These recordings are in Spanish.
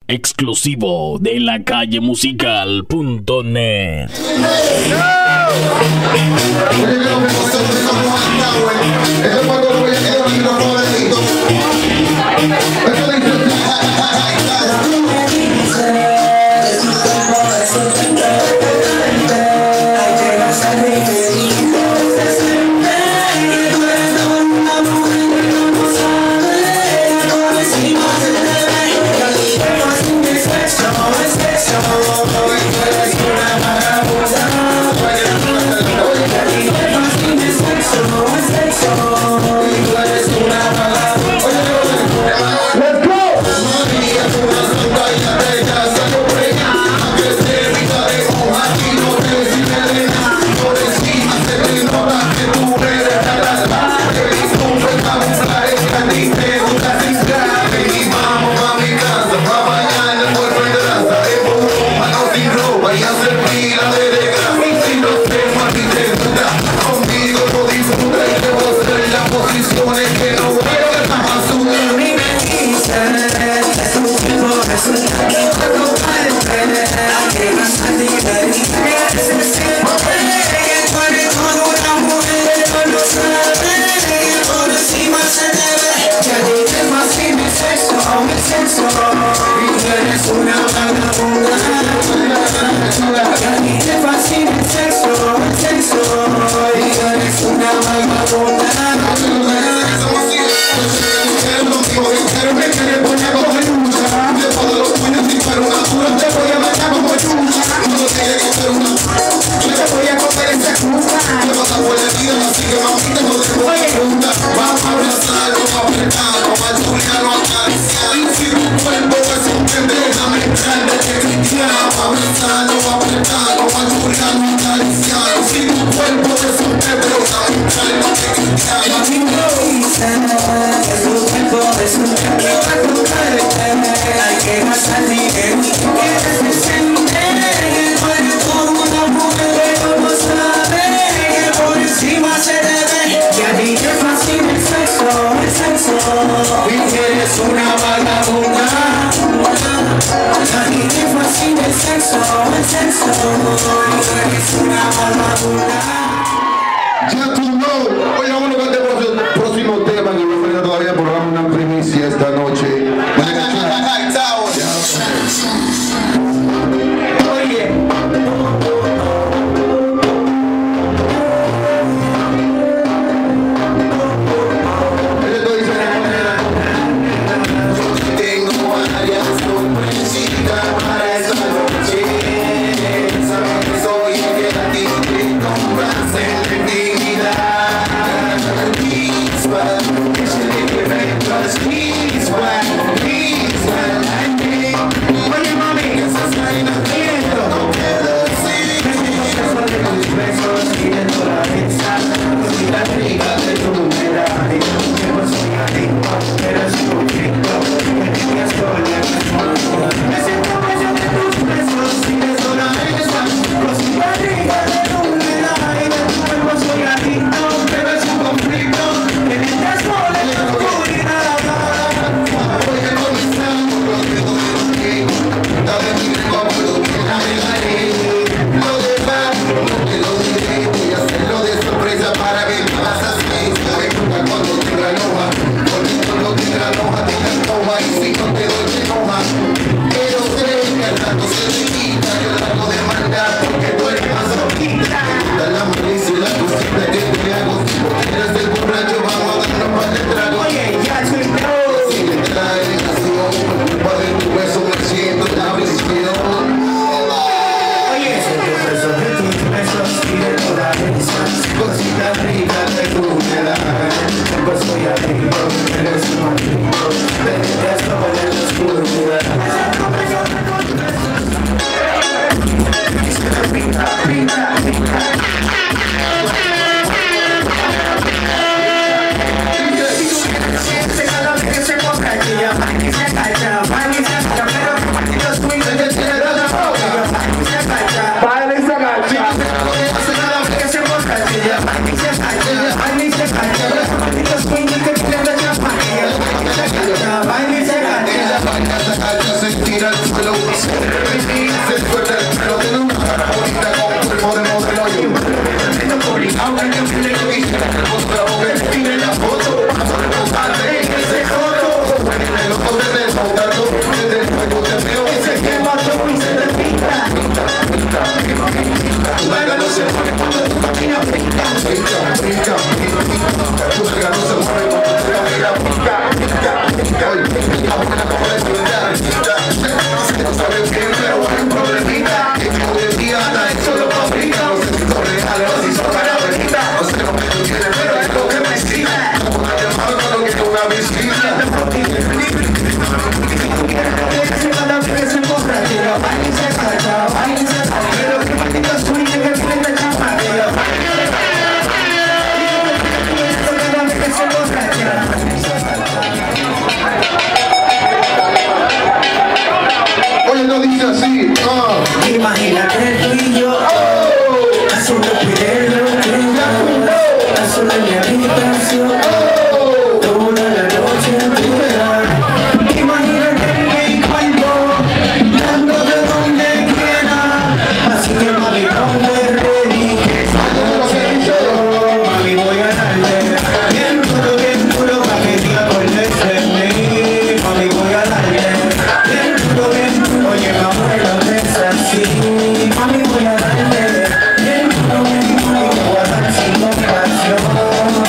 exclusivo de lacallemusical.net. Ya tú no. Oye, vamos a cantar el próximo tema que me falta todavía por dar una primicia esta noche. al suelo, se suelta el pelo, tiene una cara bonita con cuerpo de modelo. Yo obligado a que me le dice, otra boca tiene la foto, ande ese joto, el ojo de desbordado, desde el juego te veo y se quema todo y se despinta. Tu verga no se mueve cuando tu camina, pica, tu verga no se mueve cuando tu camina, pica. La buena como de ciudad, no sabes bien, pero hay un problemita, que hoy en día nadie solo fabrica, no sé si son reales o si son para venita, no sé lo que tú tienes, pero es lo que me excita, como una llamada cuando quiero una visita. Oye, no dice así. Imagínate tú y yo haciendo cuidado, solo en mi habitación toda la noche entera. Imagínate en mi cuerpo dándote donde quiera, así que mami ponte ready. Mami voy a darte bien duro para que te acuerdes de mí. Mami voy a darte bien duro, oye mi amor, no es así. Mami voy a darle bien duro, y te voy a dar sin compasión.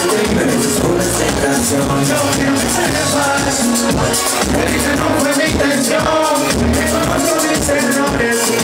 dime es una sensación. Yo quiero que sepas, que dice no fue mi intención, que conozco mis errores.